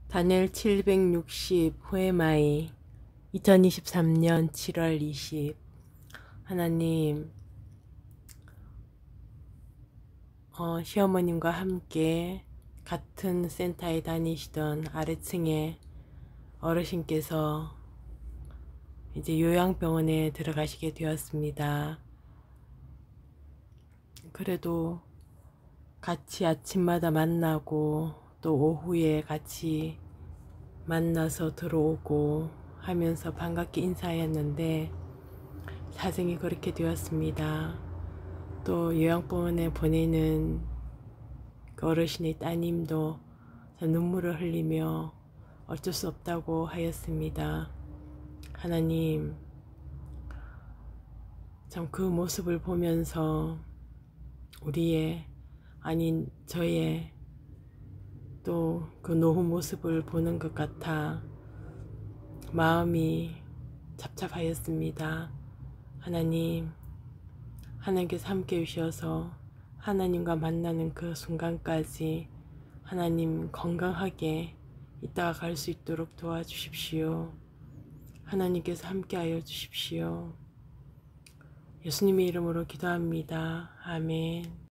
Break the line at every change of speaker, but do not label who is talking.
다니엘 760 호에마이 2023년 7월 20. 하나님, 시어머님과 함께 같은 센터에 다니시던 아래층에 어르신께서 이제 요양병원에 들어가시게 되었습니다. 그래도 같이 아침마다 만나고 또 오후에 같이 만나서 들어오고 하면서 반갑게 인사했는데 사정이 그렇게 되었습니다. 또 요양병원에 보내는 그 어르신의 따님도 눈물을 흘리며 어쩔 수 없다고 하였습니다. 하나님, 참 그 모습을 보면서 우리의 아닌 저의 또 그 노후 모습을 보는 것 같아 마음이 잡잡하였습니다. 하나님, 하나님께서 함께 해주셔서 하나님과 만나는 그 순간까지 하나님 건강하게 있다가 갈 수 있도록 도와주십시오. 하나님께서 함께 하여 주십시오. 예수님의 이름으로 기도합니다. 아멘.